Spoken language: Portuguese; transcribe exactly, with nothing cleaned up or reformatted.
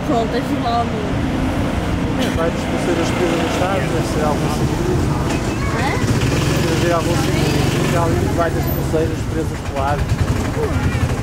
Pronto, ajuda lá ao meu. Vai desfazer as presas no estado, deve ser algum sítio. Hã? Deve haver algum sítio ali que vai desfazer as presas polares.